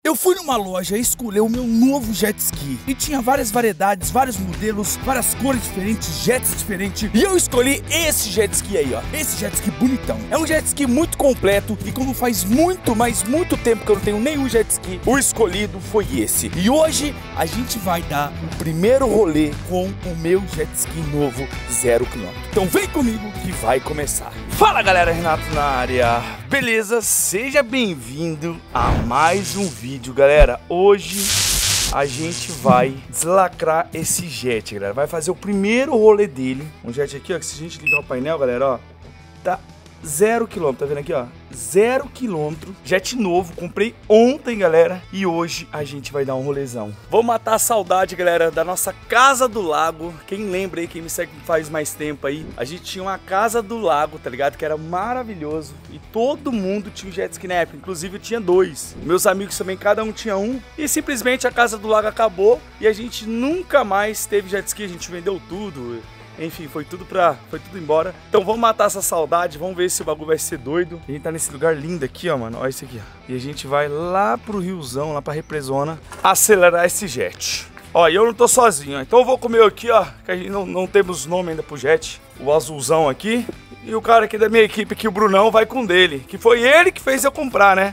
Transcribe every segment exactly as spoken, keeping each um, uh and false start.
Eu fui numa loja e escolhi o meu novo jet ski. E tinha várias variedades, vários modelos, várias cores diferentes, jets diferentes. E eu escolhi esse jet ski aí, ó. Esse jet ski bonitão. É um jet ski muito completo. E como faz muito, mas muito tempo que eu não tenho nenhum jet ski, o escolhido foi esse. E hoje a gente vai dar o primeiro rolê com o meu jet ski novo, zero quilômetro. Então vem comigo que vai começar. Fala galera, Renato na área. Beleza? Seja bem-vindo a mais um vídeo, galera. Hoje a gente vai deslacrar esse jet, galera. Vai fazer o primeiro rolê dele. Um jet aqui, ó, que se a gente ligar o painel, galera, ó, tá zero quilômetro, tá vendo aqui, ó? Zero quilômetro, jet novo, comprei ontem, galera. E hoje a gente vai dar um rolezão. Vou matar a saudade, galera, da nossa casa do lago. Quem lembra aí, quem me segue faz mais tempo aí, a gente tinha uma casa do lago, tá ligado? Que era maravilhoso. E todo mundo tinha um jet ski na época, inclusive eu tinha dois. Meus amigos também, cada um tinha um. E simplesmente a casa do lago acabou e a gente nunca mais teve jet ski, a gente vendeu tudo. Enfim, foi tudo pra... foi tudo embora. Então vamos matar essa saudade, vamos ver se o bagulho vai ser doido. A gente tá nesse lugar lindo aqui, ó, mano. Olha isso aqui, ó. E a gente vai lá pro riozão, lá pra represona, acelerar esse jet. Ó, e eu não tô sozinho, ó. Então eu vou comer aqui, ó, que a gente não, não temos nome ainda pro jet. O azulzão aqui. E o cara aqui da minha equipe aqui, o Brunão, vai com dele. Que foi ele que fez eu comprar, né?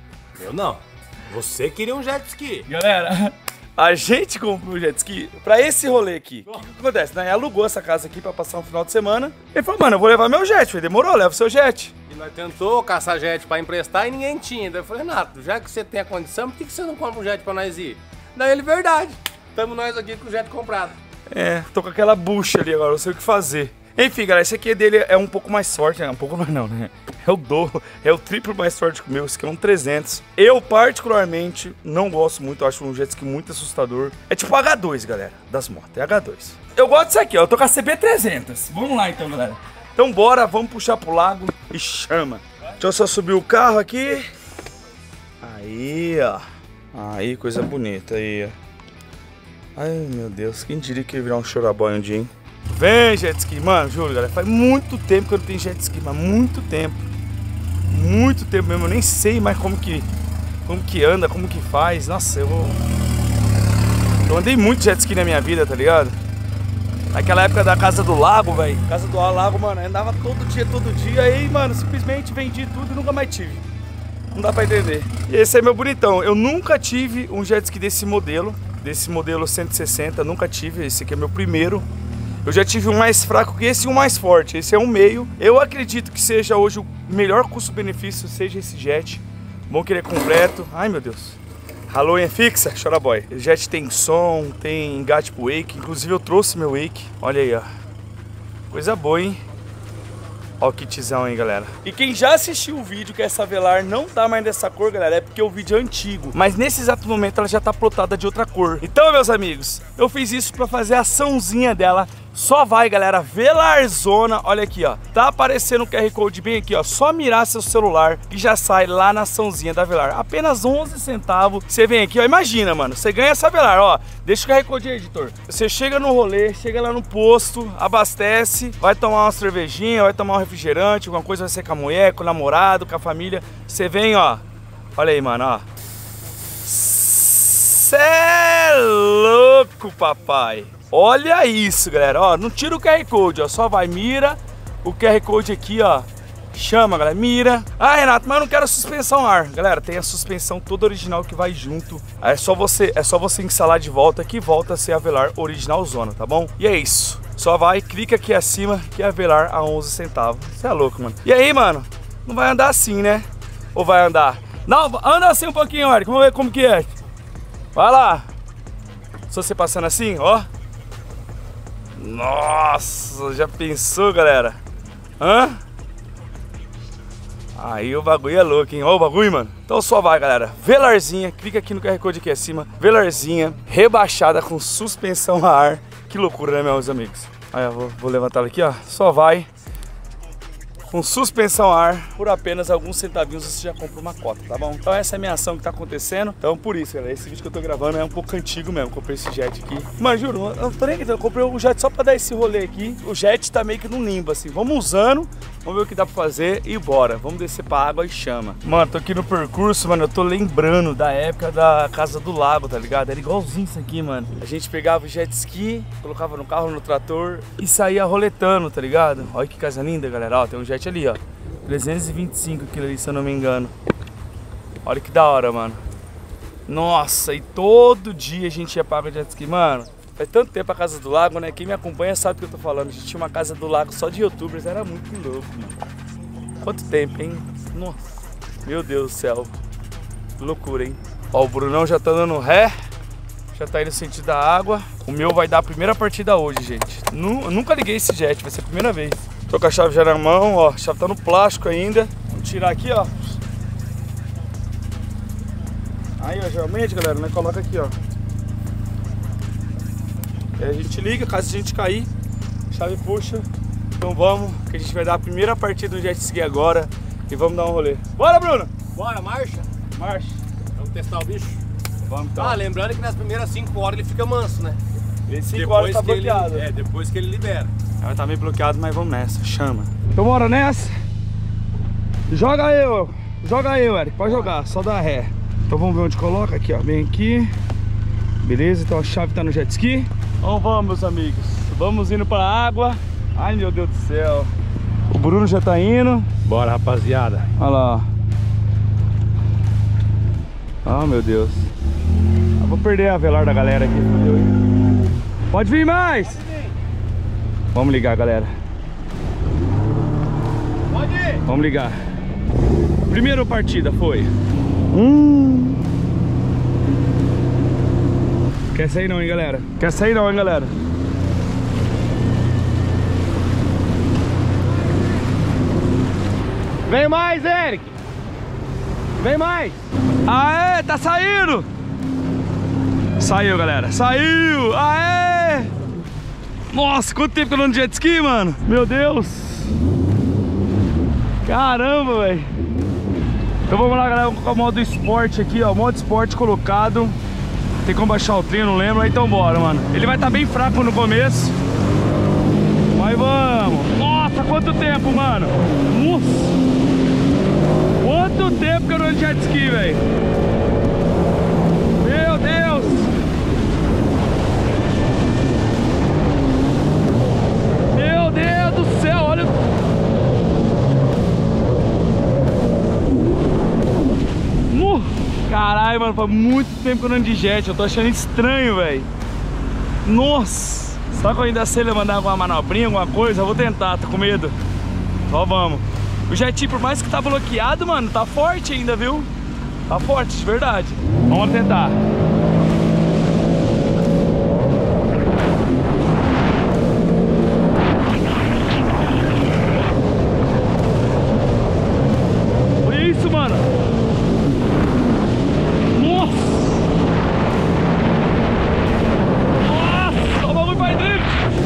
Eu não. Você queria um jet ski. Galera... A gente comprou o jet ski pra esse rolê aqui. O que, que acontece? Né? Alugou essa casa aqui pra passar um final de semana. Ele falou, mano, eu vou levar meu jet. Eu falei, demorou, leva o seu jet. E nós tentou caçar jet pra emprestar e ninguém tinha. Daí eu falei, Renato, já que você tem a condição, por que, que você não compra um jet pra nós ir? Daí ele, verdade. Tamo nós aqui com o jet comprado. É, tô com aquela bucha ali agora, não sei o que fazer. Enfim, galera, esse aqui dele é um pouco mais forte, né? Um pouco mais não, né? É o dobro, é o triplo mais forte que o meu, esse aqui é um trezentos. Eu, particularmente, não gosto muito, eu acho um jet ski muito assustador. É tipo H dois, galera, das motos, é H dois. Eu gosto disso aqui, ó, eu tô com a C B trezentos. Vamos lá então, galera. Então bora, vamos puxar pro lago e chama. Deixa eu só subir o carro aqui. Aí, ó. Aí, coisa bonita, aí, ó. Ai, meu Deus, quem diria que ia virar um chorabói um dia, hein? Vem, jet ski, mano, juro, galera, faz muito tempo que eu não tenho jet ski, mas muito tempo. Muito tempo mesmo, eu nem sei mais como que, como que anda, como que faz. Nossa, eu vou... Eu andei muito jet ski na minha vida, tá ligado? Naquela época da casa do lago, velho. Casa do lago, mano, eu andava todo dia, todo dia. Aí, mano, simplesmente vendi tudo e nunca mais tive. Não dá pra entender. E esse é meu bonitão. Eu nunca tive um jet ski desse modelo, desse modelo cento e sessenta, nunca tive. Esse aqui é meu primeiro. Eu já tive um mais fraco que esse e um mais forte. Esse é um meio. Eu acredito que seja hoje o melhor custo-benefício, seja esse jet. Bom que ele é completo. Ai, meu Deus. Halloween é fixa? Chora boy. O jet tem som, tem engate pro wake. Inclusive eu trouxe meu wake. Olha aí, ó. Coisa boa, hein? Ó o kitzão aí, galera. E quem já assistiu o vídeo que essa Velar não tá mais dessa cor, galera, é porque o vídeo é antigo. Mas nesse exato momento ela já tá plotada de outra cor. Então, meus amigos, eu fiz isso pra fazer a açãozinha dela. Só vai, galera, Velarzona. Olha aqui, ó. Tá aparecendo o Q R Code bem aqui, ó. Só mirar seu celular que já sai lá na açãozinha da Velar. Apenas onze centavos. Você vem aqui, ó. Imagina, mano. Você ganha essa Velar, ó. Deixa o Q R Code aí, editor. Você chega no rolê, chega lá no posto, abastece, vai tomar uma cervejinha, vai tomar um refrigerante, alguma coisa vai ser com a mulher, com o namorado, com a família. Você vem, ó. Olha aí, mano, ó. Cê é louco, papai. Olha isso, galera, ó, não tira o Q R Code, ó, só vai, mira, o Q R Code aqui, ó, chama, galera, mira. Ah, Renato, mas eu não quero suspensão ar. Galera, tem a suspensão toda original que vai junto. É só você, é só você instalar de volta que volta a ser a Velar original zona, tá bom? E é isso, só vai, clica aqui acima que é a Velar a onze centavos. Você é louco, mano. E aí, mano, não vai andar assim, né? Ou vai andar? Não, anda assim um pouquinho, Eric, vamos ver como que é. Vai lá. Só você passando assim, ó. Nossa, já pensou, galera? Hã? Aí o bagulho é louco, hein? Ó o bagulho, mano. Então só vai, galera. Velarzinha, clica aqui no Q R Code aqui acima. Velarzinha, rebaixada com suspensão a ar. Que loucura, né, meus amigos? Aí, eu vou, vou levantar ela aqui, ó. Só vai. com suspensão a ar, por apenas alguns centavinhos você já compra uma cota, tá bom? Então essa é a minha ação que tá acontecendo. Então por isso, galera, esse vídeo que eu tô gravando é um pouco antigo mesmo. Comprei esse jet aqui. Mas juro, eu tô nem acreditando, eu comprei o jet só pra dar esse rolê aqui. O jet tá meio que num limbo, assim. Vamos usando, vamos ver o que dá pra fazer e bora. Vamos descer pra água e chama. Mano, tô aqui no percurso, mano, eu tô lembrando da época da Casa do Lago, tá ligado? Era igualzinho isso aqui, mano. A gente pegava o jet ski, colocava no carro, no trator e saía roletando, tá ligado? Olha que casa linda, galera. Ó, tem um jet ali, ó. trezentos e vinte e cinco aquilo ali, se eu não me engano. Olha que da hora, mano. Nossa, e todo dia a gente ia pra água de jet ski, mano. Faz tanto tempo a Casa do Lago, né? Quem me acompanha sabe o que eu tô falando. A gente tinha uma Casa do Lago só de youtubers, era muito louco, mano. Quanto tempo, hein? Nossa, meu Deus do céu. Que loucura, hein? Ó, o Brunão já tá dando ré. Já tá indo no sentido da água. O meu vai dar a primeira partida hoje, gente. Eu nunca liguei esse jet, vai ser a primeira vez. Tô com a chave já na mão, ó. A chave tá no plástico ainda. Vamos tirar aqui, ó. Aí, ó, geralmente, galera, né? Coloca aqui, ó. Aí a gente liga, caso a gente cair, a chave puxa. Então vamos, que a gente vai dar a primeira partida do jet ski agora. E vamos dar um rolê. Bora, Bruno! Bora, marcha! Marcha! Vamos testar o bicho? Vamos então. Ah, lembrando que nas primeiras cinco horas ele fica manso, né? Ele cinco horas tá bloqueado. Ele, é, depois que ele libera. Ela tá meio bloqueado, mas vamos nessa, chama. Então bora nessa. Joga eu, joga eu, Eric, pode jogar, só dá ré. Então vamos ver onde coloca, aqui ó, bem aqui. Beleza, então a chave tá no jet ski. Então vamos, meus amigos, vamos indo pra água. Ai, meu Deus do céu. O Bruno já tá indo. Bora, rapaziada. Olha lá. Ah, meu Deus. Eu vou perder a velar da galera aqui. Pode vir mais. Pode vir. Vamos ligar, galera. Pode ir. Vamos ligar. Primeira partida foi. Hum. Quer sair não, hein, galera? Quer sair não, hein, galera? Vem mais, Eric. Vem mais. Aê, tá saindo. Saiu, galera. Saiu. Aê. Nossa, quanto tempo que eu ando de jet ski, mano. Meu Deus. Caramba, velho. Então vamos lá, galera, com o modo esporte aqui, ó. Modo esporte colocado. Tem como baixar o trem, não lembro. Então bora, mano. Ele vai estar bem fraco no começo. Mas vamos. Nossa, quanto tempo, mano. Nossa. Quanto tempo que eu não ando de jet ski, velho. Meu Deus. Meu Deus do céu, olha. Uh, caralho, mano, faz muito tempo que eu não ando de jet. Eu tô achando estranho, velho. Nossa. Só que eu ainda sei mandar alguma manobrinha, alguma coisa. Eu vou tentar, tô com medo. Só vamos. O jet, por mais que tá bloqueado, mano, tá forte ainda, viu? Tá forte, de verdade. Vamos tentar. Isso, mano. Nossa. Nossa, o bagulho vai drift.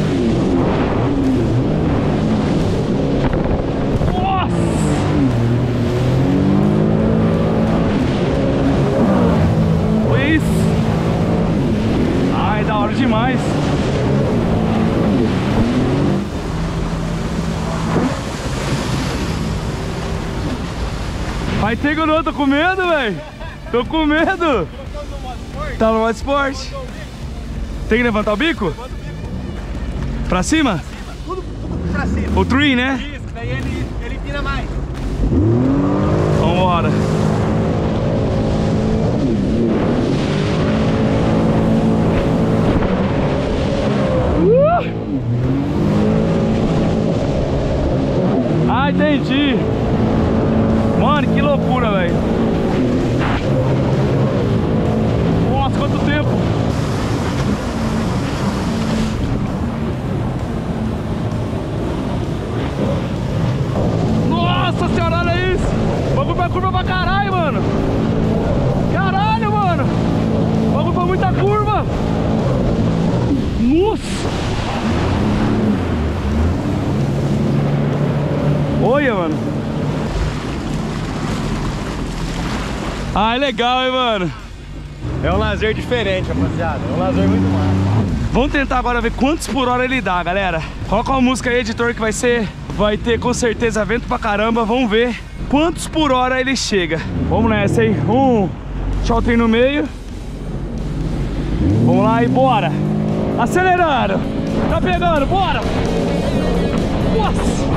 Demais. Vai ter que eu não tô com medo, velho. Tô com medo. Tá no modo esporte. Tem que levantar o bico? Pra cima? Tudo, tudo pra cima. O tree, né? Isso, daí ele, ele vira mais. Vambora. Ah, entendi. Mano, que loucura, velho. Nossa, quanto tempo. Nossa senhora, olha isso. O bagulho vai curva pra caralho, mano. Caralho, mano. O bagulho foi muita curva. Nossa. Olha, Ah, é legal, hein, mano? É um lazer diferente, rapaziada. É um lazer muito massa. Vamos tentar agora ver quantos por hora ele dá, galera. Coloca uma música aí, editor, que vai ser... Vai ter com certeza vento pra caramba. Vamos ver quantos por hora ele chega. Vamos nessa, hein? Um... Deixa o trem no meio. Vamos lá e bora. Acelerando. Tá pegando, bora. Nossa.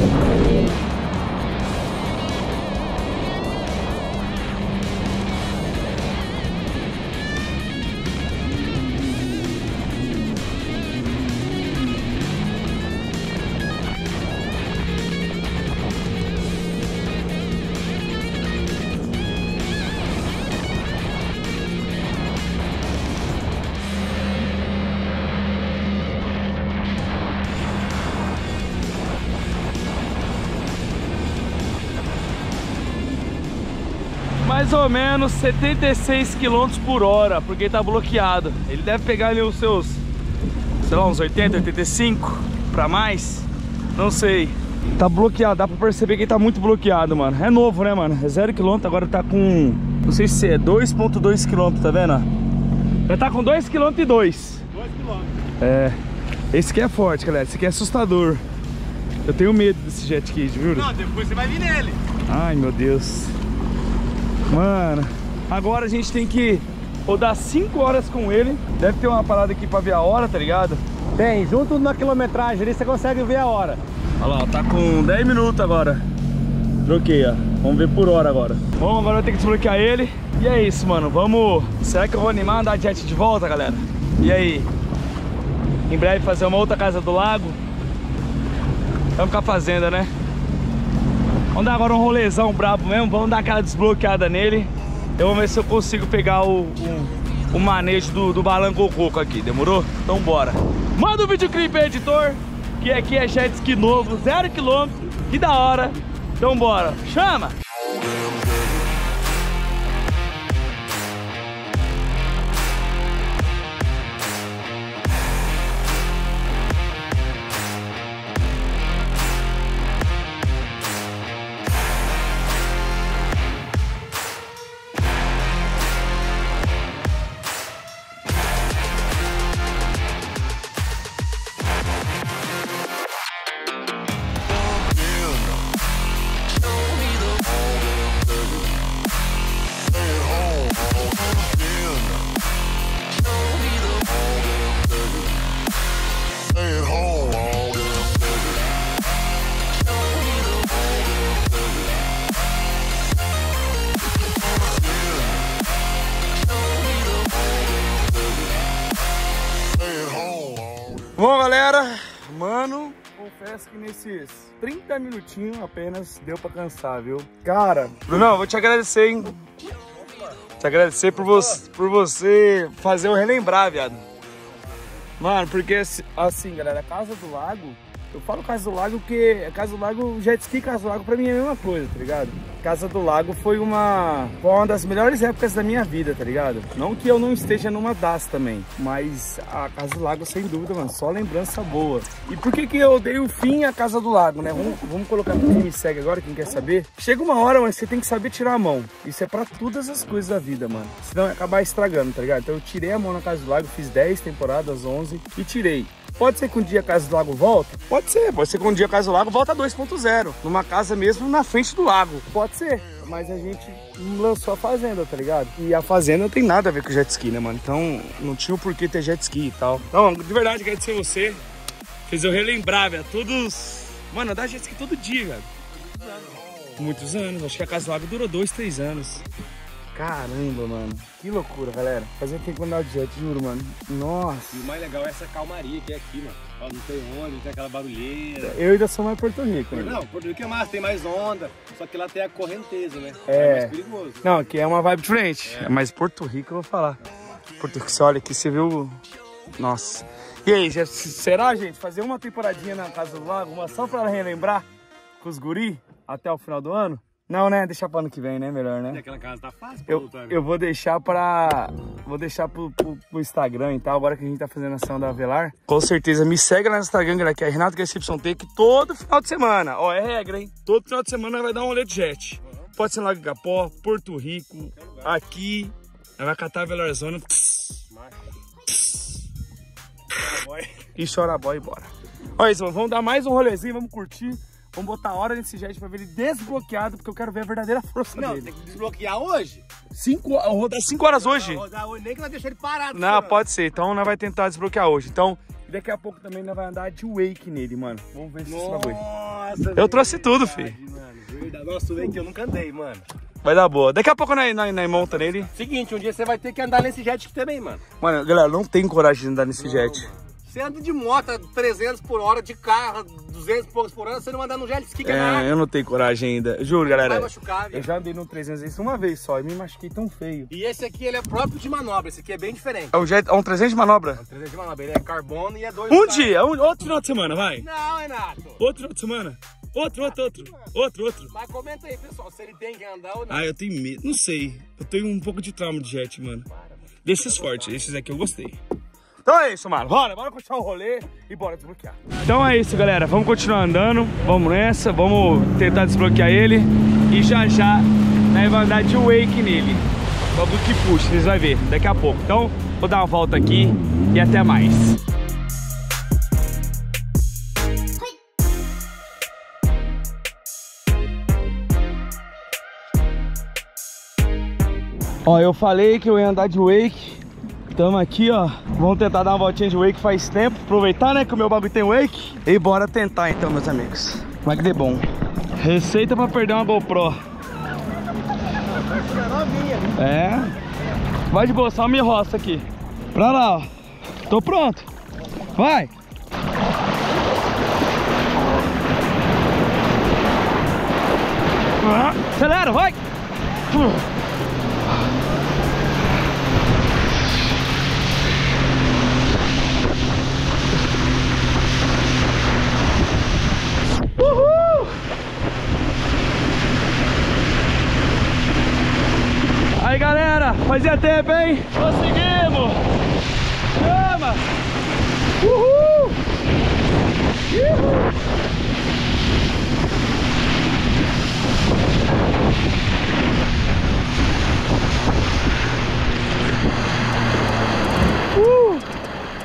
Mais ou menos setenta e seis quilômetros por hora, porque tá bloqueado. Ele deve pegar ali os seus, sei lá, uns oitenta, oitenta e cinco pra mais. Não sei. Tá bloqueado, dá pra perceber que ele tá muito bloqueado, mano. É novo, né, mano? É zero quilômetro, agora tá com... Não sei se é dois vírgula dois quilômetros, tá vendo? Já tá com dois vírgula dois quilômetros. dois quilômetros. É. Esse aqui é forte, galera. Esse aqui é assustador. Eu tenho medo desse jet ski, viu? Não, depois você vai vir nele. Ai, meu Deus. Mano, agora a gente tem que rodar cinco horas com ele. Deve ter uma parada aqui pra ver a hora, tá ligado? Tem, junto na quilometragem ali você consegue ver a hora. Olha lá, tá com dez minutos agora. Troquei, ó. Vamos ver por hora agora. Bom, agora vai ter que desbloquear ele. E é isso, mano. Vamos... Será que eu vou animar a andar de jet de volta, galera? E aí? Em breve fazer uma outra casa do lago. Vamos com a fazenda, né? Vamos dar agora um rolezão brabo mesmo. Vamos dar aquela desbloqueada nele. Eu vou ver se eu consigo pegar o, o, o manejo do, do balangococo aqui. Demorou? Então bora. Manda o videoclipe aí, editor. Que aqui é jet ski novo, zero quilômetro. Que da hora. Então bora. Chama! Bom, galera, mano, confesso que nesses trinta minutinhos apenas deu pra cansar, viu? Cara, Brunão, vou te agradecer, hein? Te agradecer por você, por você fazer eu relembrar, viado. Mano, porque assim, galera, a Casa do Lago, eu falo Casa do Lago porque Casa do Lago, jet ski e Casa do Lago pra mim é a mesma coisa, tá ligado? Casa do Lago foi uma, foi uma das melhores épocas da minha vida, tá ligado? Não que eu não esteja numa das também, mas a Casa do Lago, sem dúvida, mano, só lembrança boa. E por que que eu dei o fim à Casa do Lago, né? Vamos, vamos colocar pra quem me segue agora, quem quer saber. Chega uma hora, mas você tem que saber tirar a mão. Isso é pra todas as coisas da vida, mano. Senão vai acabar estragando, tá ligado? Então eu tirei a mão na Casa do Lago, fiz dez temporadas, onze e tirei. Pode ser que um dia a Casa do Lago volta? Pode ser, pode ser que um dia a Casa do Lago volta a dois ponto zero. Numa casa mesmo na frente do lago. Pode ser, mas a gente lançou a Fazenda, tá ligado? E a Fazenda não tem nada a ver com jet ski, né, mano? Então não tinha o porquê ter jet ski e tal. Então, de verdade, agradecer você. Fez eu relembrar, velho, todos... Mano, andar jet ski todo dia, velho. Muitos anos, acho que a Casa do Lago durou dois, três anos. Caramba, mano. Que loucura, galera. Fazia tempo andar de jet, juro, mano. Nossa. E o mais legal é essa calmaria que é aqui, mano. Ó, não tem onda, não tem aquela barulheira. Eu ainda sou mais Porto Rico, né? Não, Porto Rico é massa, tem mais onda. Só que lá tem a correnteza, né? É. É mais perigoso. Não, aqui é uma vibe diferente. É. Mas Porto Rico eu vou falar. Porto Rico, você olha aqui, você viu... Nossa. E aí, já, será, gente? Fazer uma temporadinha na Casa do Lago, uma só pra relembrar com os guri até o final do ano? Não, né? Deixar para ano que vem, né? Melhor, né? E aquela casa tá fácil pra eu, voltar, né? eu vou deixar pra... Vou deixar pro, pro, pro Instagram e tal, agora que a gente tá fazendo a ação da Avelar. Com certeza, me segue lá no Instagram, galera, que é Renato G S Y T, que todo final de semana, ó, é regra, hein? Todo final de semana vai dar um rolê de jet. pode ser Lago Igapó, Porto Rico, aqui, vai catar a Velarzona. E chora boy e bora. Olha isso, mano, vamos dar mais um rolezinho, vamos curtir. Vamos botar a hora nesse jet pra ver ele desbloqueado, porque eu quero ver a verdadeira força não, dele. Não, tem que desbloquear hoje. Cinco, vou rodar cinco horas hoje? Não, rodar hoje, nem que nós deixar ele parado. Não, chorando. Pode ser. Então nós vai tentar desbloquear hoje. Então, daqui a pouco também nós vai andar de wake nele, mano. Vamos ver se isso vai ver. Nossa, eu trouxe tudo, filho. Mano, verdade. Nossa, o wake eu nunca andei, mano. Vai dar boa. Daqui a pouco nós, nós, nós monta nele. Seguinte, um dia você vai ter que andar nesse jet aqui também, mano. Mano, galera, não tem coragem de andar nesse não, jet. Mano. Você anda de moto a trezentos por hora, de carro duzentos e poucos por hora, você não anda no jet ski, que é É, eu não tenho coragem ainda. Juro, galera. Vai machucar, eu já andei no trezentos isso uma vez só e me machuquei tão feio. E esse aqui, ele é próprio de manobra. Esse aqui é bem diferente. É um, jet, é um trezentos de manobra? É um trezentos de manobra. Ele é carbono e é dois... Um dia, um, outro final de semana, vai. Não, Renato. Outro final de semana. Outro, outro, outro. Outro, outro. Mas comenta aí, pessoal, se ele tem que andar ou não. Ah, eu tenho medo. Não sei. Eu tenho um pouco de trauma de jet, mano. Desses fortes. Esses aqui eu gostei. Então é isso, mano. Bora, bora continuar o rolê e bora desbloquear. Então é isso, galera. Vamos continuar andando. Vamos nessa. Vamos tentar desbloquear ele. E já já nós vamos andar de wake nele. Vamos que puxa, vocês vão ver daqui a pouco. Então vou dar uma volta aqui e até mais. Ó, eu falei que eu ia andar de wake. Tamo aqui, ó. Vamos tentar dar uma voltinha de wake faz tempo. Aproveitar, né, que o meu bagulho tem wake. E bora tentar então, meus amigos. Vai que dê bom. Receita pra perder uma GoPro. É. Vai de boa, só me roça aqui. Pra lá, ó. Tô pronto. Vai. Acelera, vai. Uhul! Aí, galera, fazia tempo, hein? Conseguimos! Chama! Uhul! Uhul! Uh!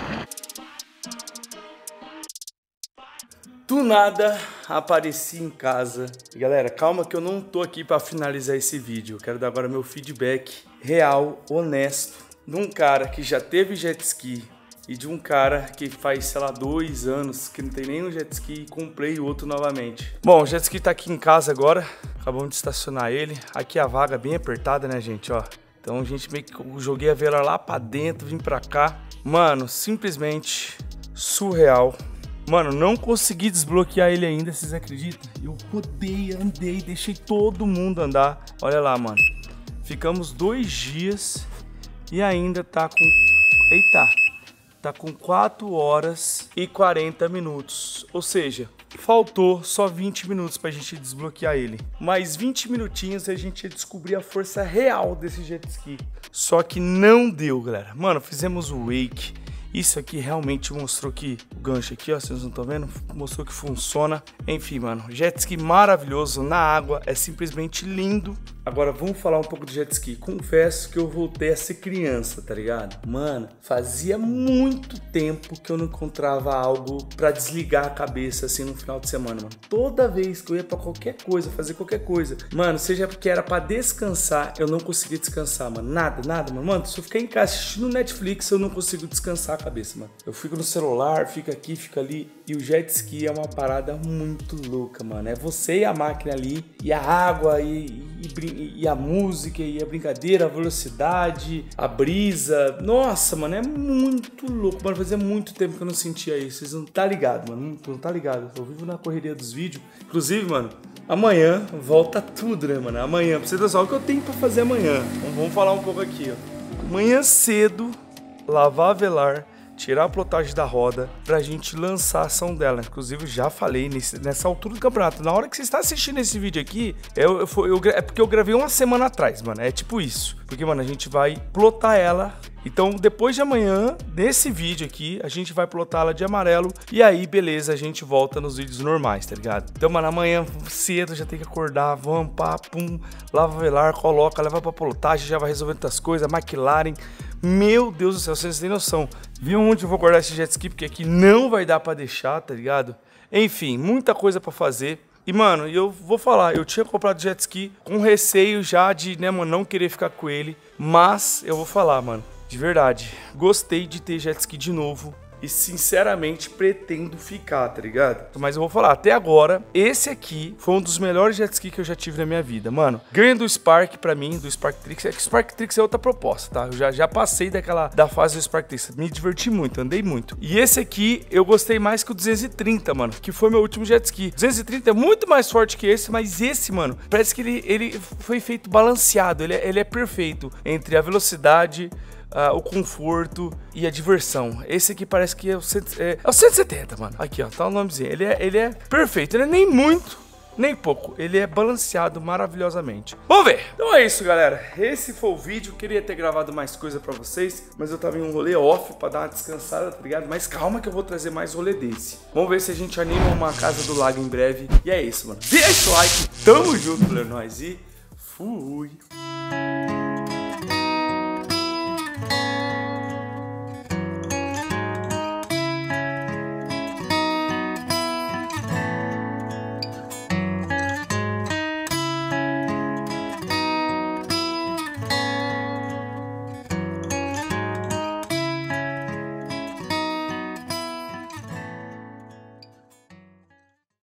Do nada apareci em casa. E galera, calma que eu não tô aqui pra finalizar esse vídeo. Eu quero dar agora meu feedback real, honesto, de um cara que já teve jet ski e de um cara que faz, sei lá, dois anos que não tem nenhum jet ski e comprei outro novamente. Bom, o jet ski tá aqui em casa agora. Acabamos de estacionar ele. Aqui a vaga bem apertada, né, gente, ó. Então a gente meio que joguei a vela lá pra dentro, vim pra cá. Mano, simplesmente surreal. Mano, não consegui desbloquear ele ainda, vocês acreditam? Eu rodei, andei, deixei todo mundo andar. Olha lá, mano. Ficamos dois dias e ainda tá com... Eita! Tá com quatro horas e quarenta minutos. Ou seja, faltou só vinte minutos pra gente desbloquear ele. Mais vinte minutinhos e a gente ia descobrir a força real desse jet ski. Só que não deu, galera. Mano, fizemos o wake. Isso aqui realmente mostrou que o gancho aqui, ó, vocês não estão vendo? Mostrou que funciona. Enfim, mano, jet ski maravilhoso na água, é simplesmente lindo. Agora vamos falar um pouco de jet ski. Confesso que eu voltei a ser criança, tá ligado? Mano, fazia muito tempo que eu não encontrava algo pra desligar a cabeça assim no final de semana, mano. Toda vez que eu ia pra qualquer coisa, fazer qualquer coisa, mano, seja porque era pra descansar, eu não conseguia descansar, mano. Nada, nada, mano. Mano, se eu ficar em casa assistindo Netflix, eu não consigo descansar a cabeça, mano. Eu fico no celular, fico aqui, fico ali. E o jet ski é uma parada muito louca, mano. É você e a máquina ali, e a água, e, e, e a música, e a brincadeira, a velocidade, a brisa. Nossa, mano, é muito louco, mano. Fazia muito tempo que eu não sentia isso. Vocês não tá ligado, mano. Não, não tá ligado. Eu vivo na correria dos vídeos. Inclusive, mano, amanhã volta tudo, né, mano? Amanhã, pra você ter só o que eu tenho pra fazer amanhã. Então, vamos falar um pouco aqui, ó. Amanhã cedo, lavar a velar, tirar a plotagem da roda pra gente lançar a ação dela. Inclusive, eu já falei nesse, nessa altura do campeonato. Na hora que você está assistindo esse vídeo aqui, eu, eu, eu, é porque eu gravei uma semana atrás, mano. É tipo isso. Porque, mano, a gente vai plotar ela. Então, depois de amanhã, nesse vídeo aqui, a gente vai plotar ela de amarelo. E aí, beleza, a gente volta nos vídeos normais, tá ligado? Então, mano, amanhã cedo já tem que acordar. Vamos, pá, pum, lava velar, coloca, leva pra plotagem, já vai resolvendo outras coisas. McLaren, meu Deus do céu, vocês têm noção. Viu onde eu vou guardar esse jet ski? Porque aqui não vai dar pra deixar, tá ligado? Enfim, muita coisa pra fazer. E, mano, eu vou falar, eu tinha comprado jet ski com receio já de, né, mano, não querer ficar com ele. Mas eu vou falar, mano, de verdade, gostei de ter jet ski de novo. E sinceramente pretendo ficar, tá ligado? Mas eu vou falar, até agora, esse aqui foi um dos melhores jet ski que eu já tive na minha vida, mano. Ganha do Spark pra mim, do Spark Trix. É que o Spark Trix é outra proposta, tá? Eu já, já passei daquela, da fase do Spark Trix. Me diverti muito, andei muito. E esse aqui, eu gostei mais que o duzentos e trinta, mano, que foi meu último jet ski. duzentos e trinta é muito mais forte que esse, mas esse, mano, parece que ele, ele foi feito balanceado. Ele é, ele é perfeito entre a velocidade... Uh, o conforto e a diversão. Esse aqui parece que é o, cento, é, é o cento e setenta, mano. Aqui, ó, tá o nomezinho. Ele é, ele é perfeito. Ele é nem muito, nem pouco. Ele é balanceado maravilhosamente. Vamos ver. Então é isso, galera. Esse foi o vídeo. Queria ter gravado mais coisa pra vocês, mas eu tava em um rolê off pra dar uma descansada, tá ligado? Mas calma que eu vou trazer mais rolê desse. Vamos ver se a gente anima uma casa do lago em breve. E é isso, mano. Deixa o like. Tamo junto, galera. Nós e fui.